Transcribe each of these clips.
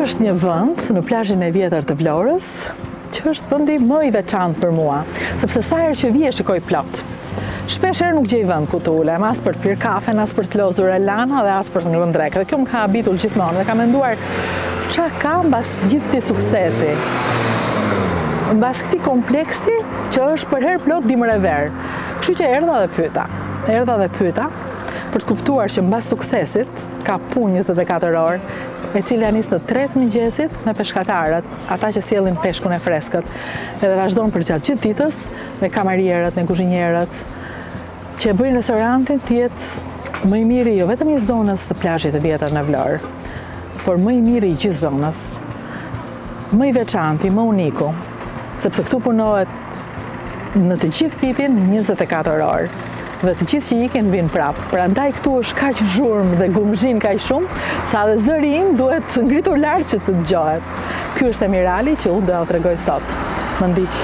është një vend në plazhin e vjetër të Vlorës, që është vendi më i veçantë për mua, sepse sa herë që vi e shikoj plot. Shpesh herë nuk gjej vend ku të ulem, as për të pirë kafen, as për të lozur e lana dhe as për të ngrënë drekë. Dhe kjo më ka habitur gjithmonë dhe ka menduar ç'a ka mbas gjithë këtij suksesi. Mbas këtij kompleksi që është për herë plot dimër e verë. Kështu që erdha dhe pyeta për të kuptuar që mbas suksesit ka punë 24 orë, e cila nis në 3 mëngjesit me peshkatarët, ata që sjellin peshkun e freskët, edhe vazhdon për gjatë gjithë ditës me kamarierët, me kuzhinierët, që bëjnë restorantin të jetë më i miri jo vetëm i zonës së plazhit të vjetër në Vlorë, por më i miri i gjithë zonës, më i veçanti, më uniku, sepse këtu punohet në të gjithë vitin 24 orë. Dhe të gjithë që ikin vinë prapë. Prandaj këtu është kaq zhurmë dhe gumzhin kaq shumë, sa dhe zëri im duhet ngritur lart që të dëgjohet. Ky është Emirali që unë do t'ju tregoj sot. Më ndiq.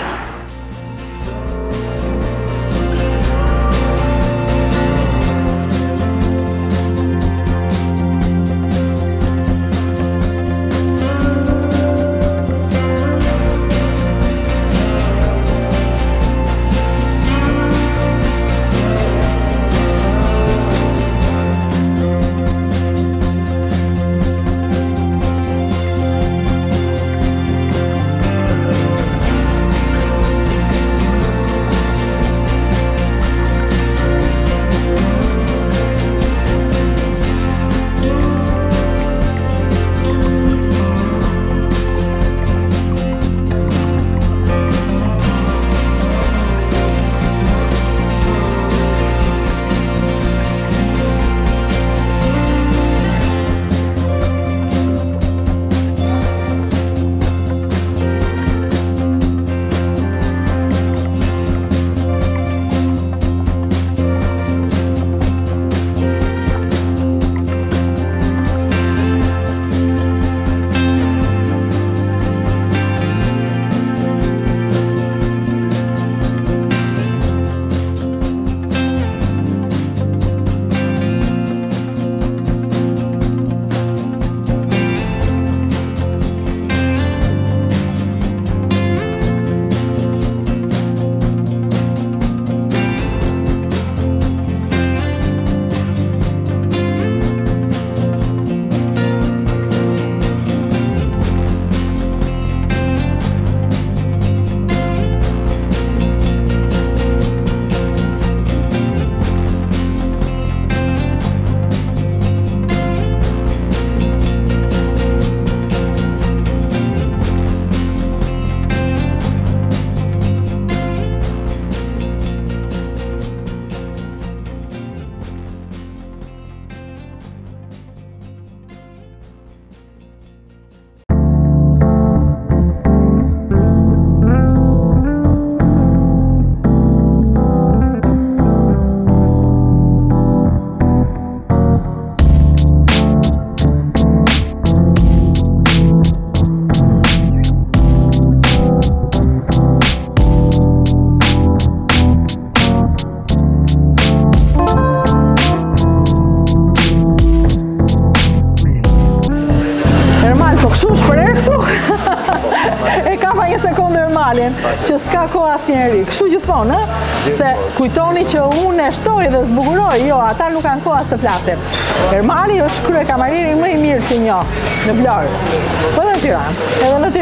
Që s'ka kohë asnjëri. Kështu gjithmonë, se kujtoni që unë e shtoj dhe zbukuroj, jo, ata nuk kanë kohë as të flasin. Ermali është kryekamarieri më i mirë që njoh në Vlorë. Po edhe në Tiranë,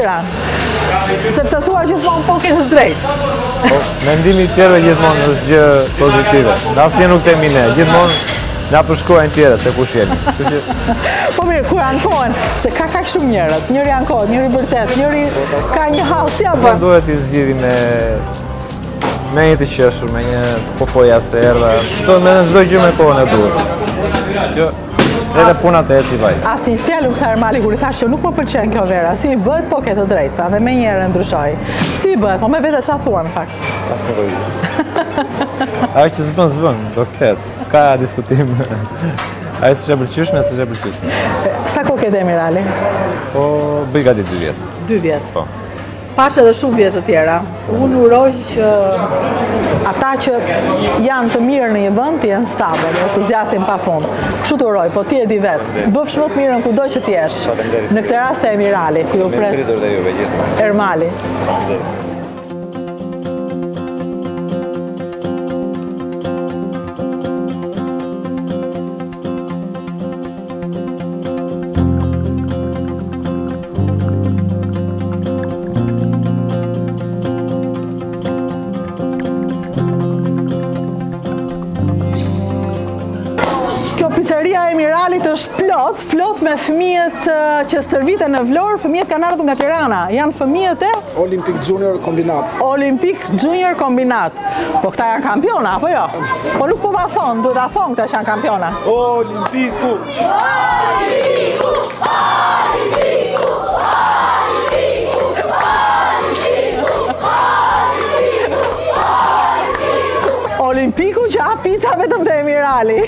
Sepse thua gjithmonë po ke të drejtë. Mendimi tjerë gjithmonë është gjë pozitive. Asnjë nuk temi ne, gjithmonë na përshkruajnë tjerët se kush jemi. Po mirë, kur ankohen, se ka kaq shumë njerëz, njëri ankohet, njëri vërtet, njëri ka një hall, si apo? Duhet i zgjidhi me një të qeshur, me një popoja se erdha. Do me çdo gjë me kohën e duhur. Që edhe punat e eci vaj. Asi një fjalë u tha Ermali kur i thash që nuk më pëlqen kjo vera, si i bëhet po ke të drejtë, dhe më njëherë ndryshoi. Si i bëhet, po me vetë çfarë thua në fakt? Asnjë rregull. Ajo që s'bën, do ketë, s'ka diskutim. Ajo s'e pëlqyeshme, s'e pëlqyeshme. Sa kohë ke Emirali? Po bëj gati 2 vjet. 2 vjet. Po. Pash edhe shumë vjetë të tjera. Unë uroj që ata që janë të mirë në një vend të jenë stabil, të zgjasin pafund. Kështu të uroj, po ti e di vetë. Bëfsh më të mirën kudo që t'jesh. Në këtë rast e Emirali, ku ju pret Ermali. Pizzeria e Emiralit është plot me fëmijët që stërviten në Vlorë, fëmijët kanë ardhur nga Tirana. Janë fëmijët e Olympic Junior Kombinat. Olympic Junior Kombinat. Po këta janë kampiona, apo jo? Po nuk po va thonë, duhet ta thonë këta që janë kampiona. Olimpiku! Olimpiku! Olimpiku! Olimpiku që ha pizza vetëm të Emirali.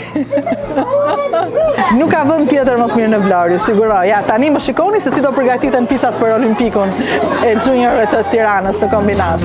Nuk ka vend tjetër më të mirë në Vlorë, ju siguroj. Ja, tani më shikoni se si do përgatiten pizzat për Olimpikun e juniorëve të Tiranës në kombinat.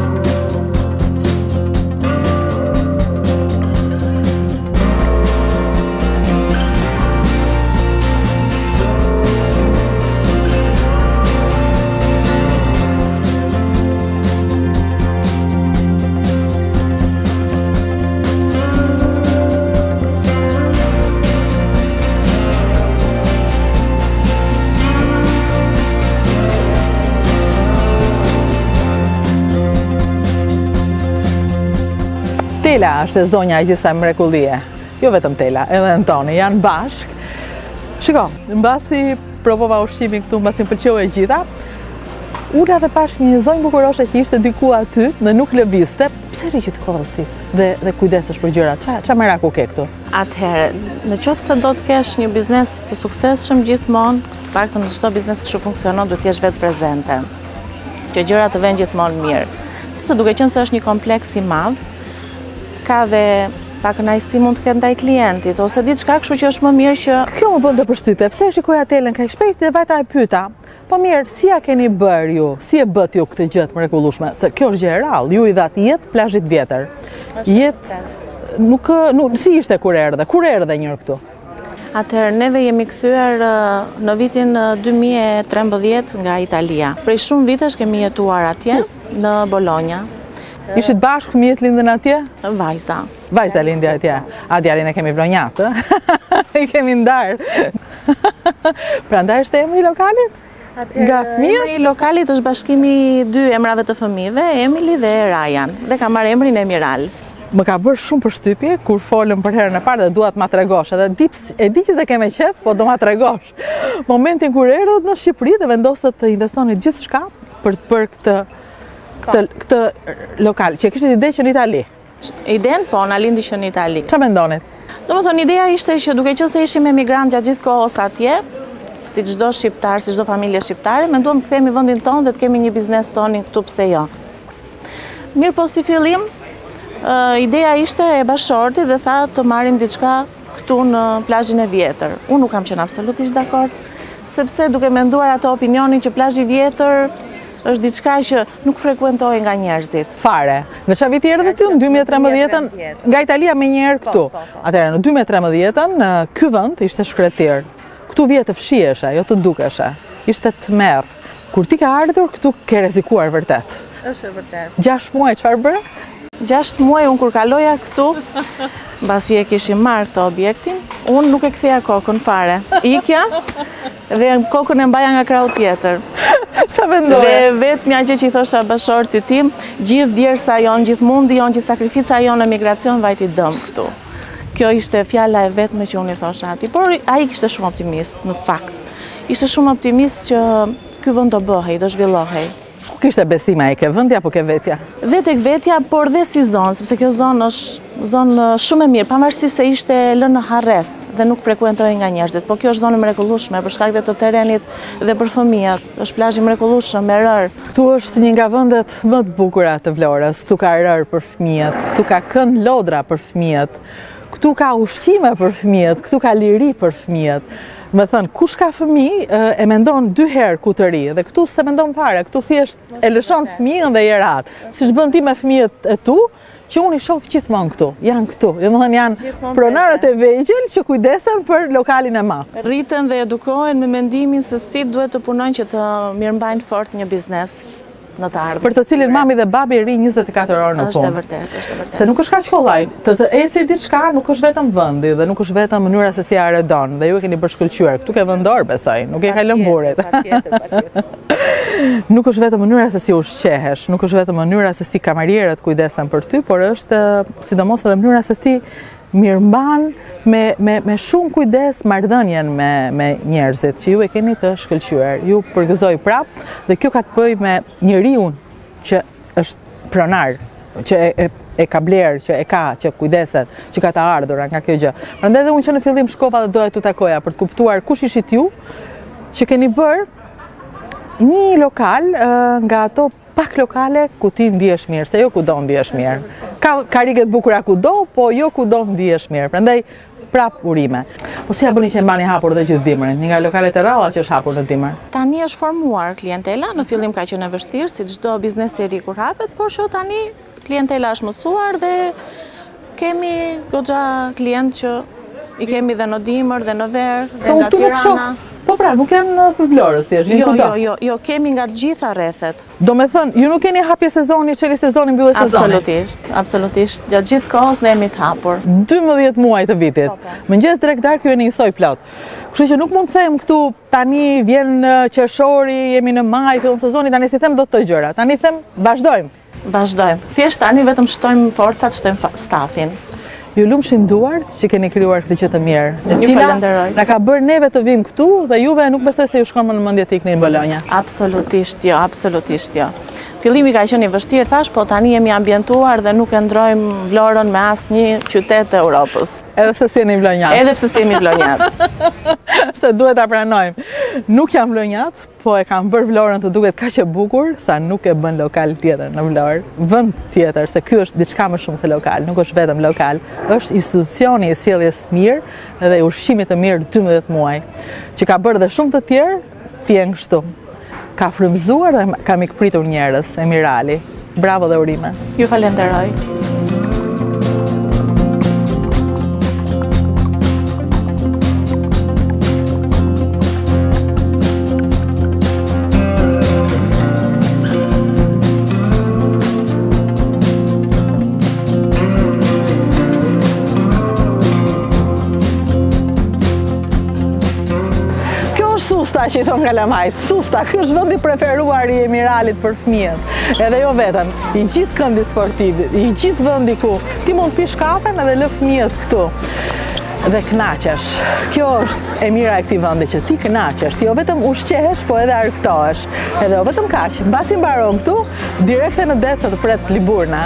Tela është e zonja e gjitha mrekullie. Jo vetëm Tela, edhe Antoni, janë bashk. Shiko, mbasi provova ushqimin këtu, mbasi më pëlqeu e gjitha, ula dhe pash një zonjë bukuroshe që ishte diku aty dhe nuk lëvizte. Pse rri që të kohës ti dhe kujdesesh për gjërat? Qa meraku ke këtu? Atëherë, në qoftë se do të kesh një biznes të suksesshëm gjithmonë, paktën në çdo biznes kështu funksionon, duhet të jesh vetë prezente. Që gjërat të vënë gjithmonë mirë. Sepse duke qenë se është një kompleks i madh, ka dhe pak kënaqësi mund të ketë ndaj klientit ose diçka kështu që është më mirë që kjo më bën të përshtypje. Pse shikoja Telën kaq shpejt dhe vajta e pyeta. Po mirë, si ja keni bërë ju? Si e bët ju këtë gjë të mrekullueshme? Se kjo është gjë e rrallë. Ju i dhat jetë plazhit vjetër. Jetë nuk si ishte kur erdhe? Kur erdhe njëri këtu? Atëherë, neve jemi kthyer në vitin 2013 nga Italia. Prej shumë vitesh kemi jetuar atje në Bologna. Ishit bashkë, fëmijët lindën atje? Vajza. Vajza lindi atje. A djalin e kemi vronjatë, I kemi ndarë. Prandaj është emri i lokalit? Nga fëmijët? Emri i lokalit është bashkimi i dy emrave të fëmijëve, Emili dhe Rajan, dhe ka marrë emrin Emiral. Më ka bërë shumë përshtypje kur folëm për herën e parë dhe dua të ma tregosh. Edhe e di që se keme qef, po do ma tregosh. Momentin kur erdhët në Shqipëri dhe vendosët të investoni gjithçka për këtë lokal, që kishte ide që në Itali. Iden, po, na lindi që në Itali. Çfarë mendonit? Domethënë, ideja ishte që duke qenë se ishim emigrant gjatë gjithë kohës atje, si çdo shqiptar, si çdo familje shqiptare, menduam të kthehemi vendin tonë dhe të kemi një biznes tonin këtu, pse jo. Mirë, po si fillim, ideja ishte e bashortit dhe tha të marrim diçka këtu në plazhin e vjetër. Unë nuk kam qenë absolutisht dakord, sepse duke menduar ato opinionin që plazhi i vjetër është diçka që nuk frekuentohej nga njerëzit. Fare. Në çfarë viti erdhët ti? Në 2013-ën nga Italia me një herë këtu. Atëherë në 2013-ën ky vend ishte shkretir. Këtu vije të fshiheshe, jo të dukeshe. Ishte tmerr. Kur ti ka ardhur këtu ke rrezikuar vërtet. Është e vërtetë. 6 muaj çfarë bëre? 6 muaj unë kur kaloja këtu, mbasi e kishim marrë këtë objektin, unë nuk e ktheja kokën fare. Ikja dhe kokën e mbaja nga krau tjetër. Ç'a mendoje? Dhe vetmja gjë që i thosha bashortit tim, gjithë djersa jon, gjithë mundi jon, gjithë sakrifica jon në migracion vajti dëm këtu. Kjo ishte fjala e vetme që unë i thosha atij, por ai ishte shumë optimist në fakt. Ishte shumë optimist që ky vend do bëhej, do zhvillohej. Ku kishte besim ai, ke vendi apo ke vetja? Dhe tek vetja, por dhe si zonë, sepse kjo zonë është zonë shumë e mirë, pavarësisht se ishte lënë në harres dhe nuk frekuentohej nga njerëzit, po kjo është zonë mrekullueshme për shkak të terrenit dhe për fëmijët. Është plazh i mrekullueshëm me rër. Këtu është një nga vendet më të bukura të Vlorës. Këtu ka rër për fëmijët, këtu ka kënd lodra për fëmijët. këtu ka ushqime për fëmijët, këtu ka liri për fëmijët. Më thënë, kush ka fëmijë e mendon 2 herë ku të ri, dhe këtu se mendon fare, këtu thjesht e lëshon fëmijën dhe i rat. Si bën ti me fëmijët e tu, që unë i shoh gjithmonë këtu, janë këtu. Domethënë janë pronarët e vegjël që kujdesen për lokalin e madh. Rriten dhe edukohen me mendimin se si duhet të punojnë që të mirëmbajnë fort një biznes në të ardhmen. Për të cilin mami dhe babi ri 24 orë në punë. Është e vërtetë. Se nuk është kaq kollaj. Të eci diçka nuk është vetëm vendi dhe nuk është vetëm mënyra se si ja redon. Dhe ju e keni bashkëlqyer. Këtu ke vendor besoj, nuk e ka lënë burit. Patjetër. Nuk është vetëm mënyra se si ushqehesh, nuk është vetëm mënyra se si kamarierët kujdesen për ty, por është sidomos edhe mënyra se si mirëmban me shumë kujdes marrëdhënien me njerëzit që ju e keni të shkëlqyer. Ju përgëzoj prap dhe kjo ka të bëjë me njeriu që është pronar, që e ka blerë, që e ka, që kujdeset, që ka të ardhur nga kjo gjë. Prandaj edhe unë që në fillim shkova dhe doja t'u takoja për të kuptuar kush ishit ju që keni bërë një lokal nga ato pak lokale ku ti ndihesh mirë, se jo kudo ndihesh mirë. Ka riget bukura kudo, po jo kudo ndihesh mirë. Prandaj prap urime. Po si ja bëni që e mbani hapur dhe gjithë dimrin, një nga lokalet e rralla që është hapur në dimër? Tani është formuar klientela, në fillim ka qenë e vështirë si çdo biznes i ri kur hapet, por që tani klientela është mësuar dhe kemi goxha klient që i kemi dhe në dimër dhe në verë dhe nga Tirana. Po pra, nuk janë në Vlorës, thjesht, një kudo. Jo, kemi nga gjitha rrethet. Do me thënë, ju nuk keni hapje sezoni, çeli sezoni, mbyllje sezoni? Absolutisht. Gjatë gjithë kohës ne jemi të hapur. 12 muaj të vitit. Mëngjes drejt darkë ju e njësoj plot. Kështu që nuk mund të them këtu tani vjen qershori, jemi në maj, fillon sezoni, tani si them do të gjëra. Tani them vazhdojmë. Thjesht tani vetëm shtojmë forcat, shtojmë stafin. Ju lumshin duart që keni krijuar këtë gjë të mirë. Ju falenderoj. Na ka bërë neve të vim këtu dhe juve nuk besoj se ju shkon më në mendje të ikni në Bologna. Absolutisht jo. Fillimi ka qenë i vështirë thash, po tani jemi ambientuar dhe nuk e ndrojmë Vlorën me asnjë qytet të Europës. Edhe pse jemi vlonjat. Se duhet ta pranojmë. Nuk jam vlonjat, po e kam bërë Vlorën të duket kaq e bukur sa nuk e bën lokal tjetër në Vlorë. Vend tjetër, se ky është diçka më shumë se lokal, nuk është vetëm lokal, është institucioni i sjelljes mirë dhe ushqimit të mirë 12 muaj, që ka bërë dhe shumë të tjerë të jenë kështu. Ka frymëzuar dhe ka mikpritur njerëz, Emirali. Bravo dhe urime. Ju falenderoj. Susta që i thonë kalamajt, susta, kjo është vendi preferuar i Emiralit për fëmijët. Edhe jo vetëm, i gjithë këndi sportiv, i gjithë vendi ku ti mund pish kafen edhe lë fëmijët këtu. Dhe knaqesh. Kjo është e mira e këtij vendi që ti knaqesh, ti jo vetëm ushqehesh, po edhe argëtohesh. Edhe jo vetëm kaq, mbasi mbaron këtu, direkte në det sa të pret Liburna.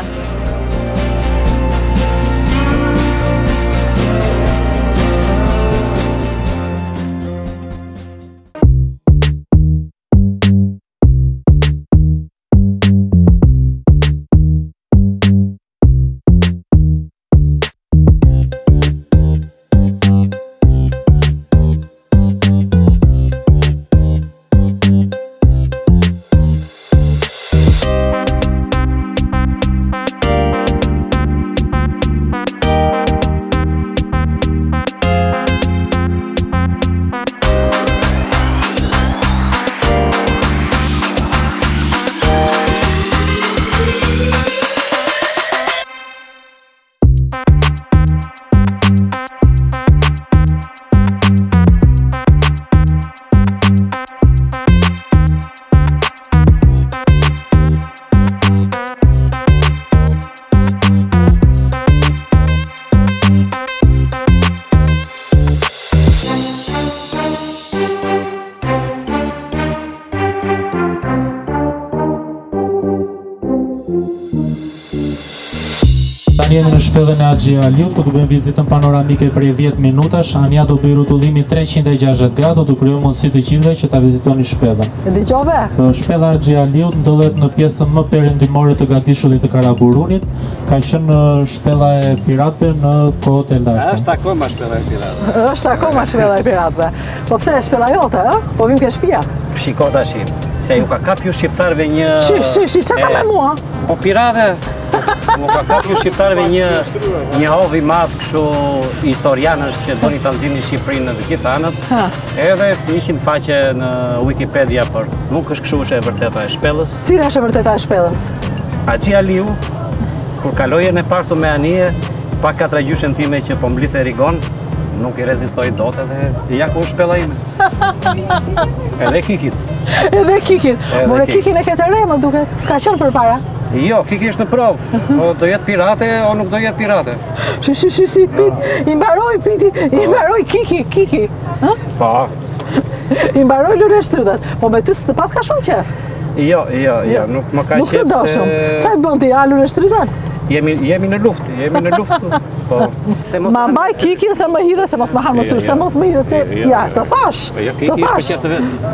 jemi në shpellën e Axhi Aliut, do të bëjmë vizitën panoramike prej 10 minutash. Ania do bëj rrotullimin 360 gradë, do të krijojë mundësi të gjithëve që ta vizitoni shpellën. E dëgjove? Shpella e Axhi Aliut ndodhet në pjesën më perëndimore të Gatishullit të Karaburunit. Ka qenë shpella e piratëve në kohët e lashta. Është akoma shpella e piratëve. Është akoma shpella e piratëve. Po pse është shpella jote, ë? Po vim ke shtëpia. Shiko tash, se ju ka kap ju shqiptarëve një... Shi, çka ka me mua? Po pirate, mu ka kap ju shqiptarëve një hov i madh kështu historianësh që doni ta nxjini Shqipërinë në të gjithë anët. Edhe 100 faqe në Wikipedia, por nuk është kështu është e vërteta e shpellës. Cila është e vërteta e shpellës? Axhi Aliu, kur kaloje në partu me anije, pa 4 gjyshen time që po mblidhe rigon, nuk i rezistoj dot edhe ja ku shpella ime. Edhe Kikit. Edhe Kikit. More Kikin e ketë re, më duket. S'ka qenë përpara. Jo, Kiki është në provë. O do jetë pirate, o nuk do jetë pirate. Si, pit. I mbaroj Kiki. Po. I mbaroj Lule Shtrydhat. Po me ty s'të pas ka shumë qef. Jo, nuk më ka qef se... Nuk të doshëm. Qa i bënd ti, a Lule Shtrydhat? Jemi në luftë, po. Ma mbaj Kiki se më hidhe, se mos më harë më syrë, se mos më hidhe, ja, të thash. Jo, Kiki ishtë për qëtë vetë.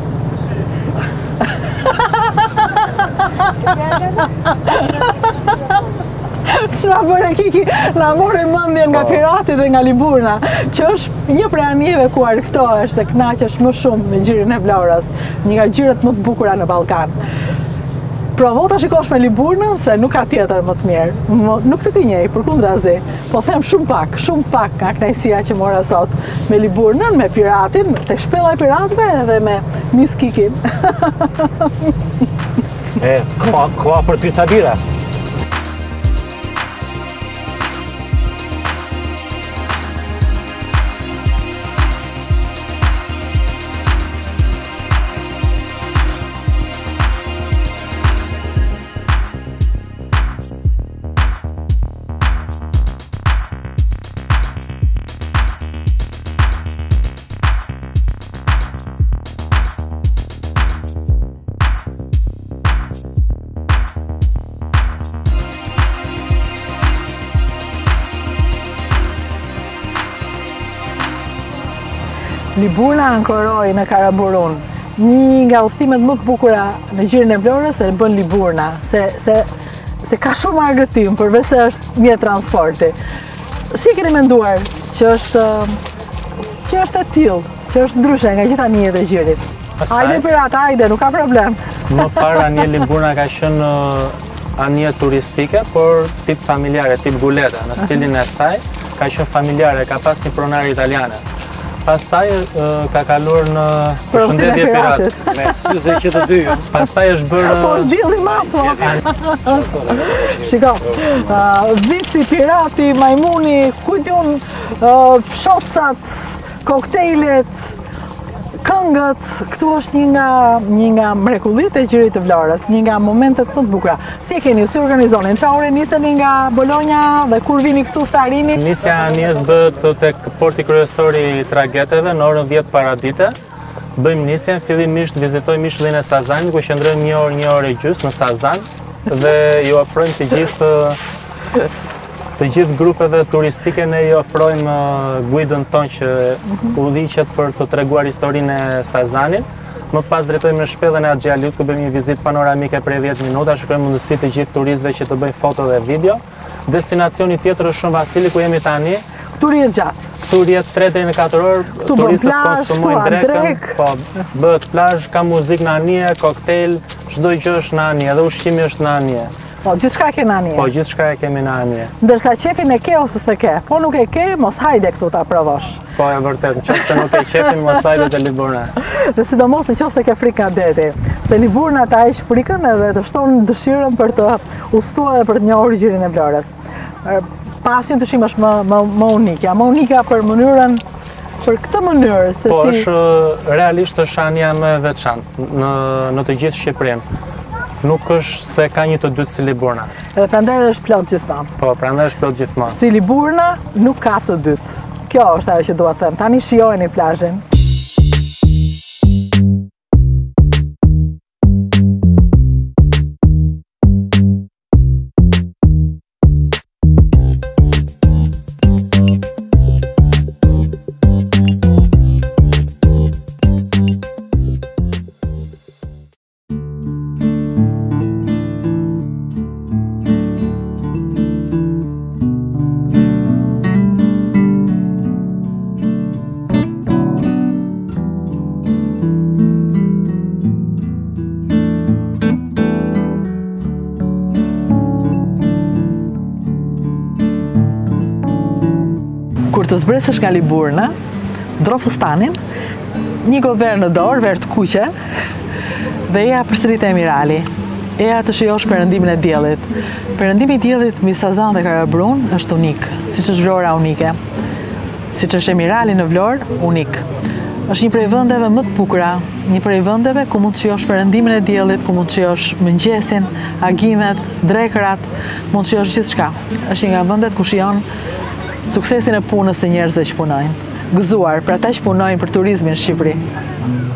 Çfarë bëre Kiki? Na mori mendjen nga pirati dhe nga Liburna, që është një prej anijeve ku argëtohesh dhe kënaqesh më shumë me gjirin e Vlorës, një nga gjyrat më të bukura në Ballkan. Provo ta shikosh me Liburnën se nuk ka tjetër më të mirë. Nuk të kënjej, përkundrazi, po them shumë pak nga kënaqësia që mora sot me Liburnën, me piratin, tek shpella e piratëve dhe me Miss Kikin. Koha për pizza bira. Liburna ankoroi në Karaburun. Një nga udhëtimet më të bukura në gjirin e Vlorës e bën Liburna, se ka shumë argëtim përveç se është mjet transporti. Si keni menduar që është e tillë, që është ndryshe nga gjitha anijet e gjirit? Hajde pirata, hajde, nuk ka problem. Më parë anje Liburna ka qenë anje turistike, por tip familjare, tip guleta, në stilin e saj, ka qenë familjare, ka pas një pronar italiane. Pastaj ka kaluar në përshëndetje piratit. Me syze që të dy. Pastaj është bërë... Po është dilli mafo. Shiko, visi, pirati, majmuni, kujti unë, shopsat, koktejlet, këngët, këtu është një nga mrekullit e gjirit të Vlorës, një nga momentet më të bukura. Si e keni, si organizonin? Qa ore niseni nga Bologna dhe kur vini këtu starini? Nisja anijes bëhet tek porti kryesori i trageteve në orën 10 paradite. Bëjmë nisjen, fillimisht vizitojmë ishullin e Sazanit, ku qëndrojmë një orë e gjysmë në Sazan dhe ju ofrojmë të gjithë grupeve turistike, ne i ofrojmë guidën tonë që udhiqet për të treguar historinë e Sazanit. Më pas drejtojmë në shpellën e Axhi Aliut, ku bëjmë një vizitë panoramike prej 10 minuta, shkojmë mundësi të gjithë turistëve që të bëjnë foto dhe video. Destinacioni tjetër është Shën Vasili, ku jemi tani. Këtu rjetë gjatë? Këtu rjetë 3 deri në 4 orë, turistët konsumojnë drekën, po bëhet plazh, ka muzikë në anije, koktejl, çdo gjë është në anije, dhe ushqimi është në anije. Po, gjithçka ke në anije? Po, gjithçka e kemi në anije. Ndërsa qefin e ke ose se ke? Po nuk e ke, mos hajde këtu ta provosh. Po, e vërtet, në qoftë se nuk e qefin, mos hajde te Liburna. Dhe sidomos në qoftë se ke frikë nga deti. Se Liburna ta heq frikën edhe të shton dëshirën për të udhëtuar dhe për të njohur gjirin e Vlorës. Pasi dyshim është më unike për mënyrën, për këtë mënyrë se si... Po, është realisht është ania më e veçantë në të gjithë Shqipërinë. Nuk është se ka një të dytë si Liburna. Edhe prandaj është plot gjithmonë. Po, prandaj është plot gjithmonë. Si Liburna nuk ka të dytë. Kjo është ajo që dua të them. Tani shijojeni plazhin. zbresësh nga Liburna, dro fustanin, një gotë verë në dorë, verë të kuqe, dhe eja përsërit e Emirali. Eja të shijosh perëndimin e diellit. Perëndimi i diellit mbi Sazan dhe Karabrun është unik, siç është Vlora unike. Siç është Emirali në Vlorë, unik. Është një prej vendeve më të bukura, një prej vendeve ku mund të shijosh perëndimin e diellit, ku mund të shijosh mëngjesin, agimet, drekërat, mund të shijosh gjithçka. Është një nga vendet ku shijon suksesin e punës së njerëzve që punojnë. Gëzuar për ata që punojnë për turizmin në Shqipëri.